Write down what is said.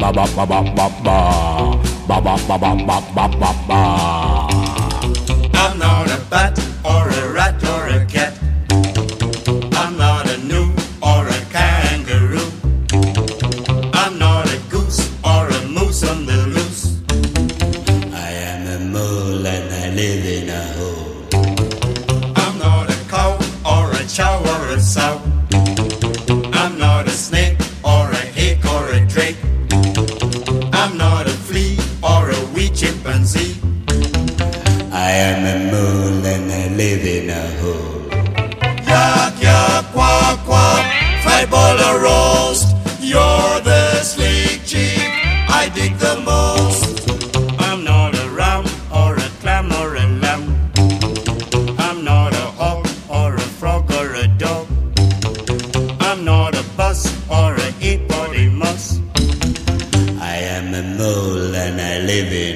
I'm not a bat or a rat or a cat. I'm not a gnu or a kangaroo. I'm not a goose or a moose on the loose. I am a mole and I live in a hole. I'm not a cow or a chow or a sow. I'm not a snake or a hake or a drake. I'm not a flea or a wee chimpanzee. I am a mole and I live in a hole. Yak, yak, quack, quack, fried ball or roast. You're the sleek cheek I dig the most. I'm not a ram or a clam or a lamb. I'm not a hawk or a frog or a dog. I'm not a bus or a hippopotamus. I am a mole and I live in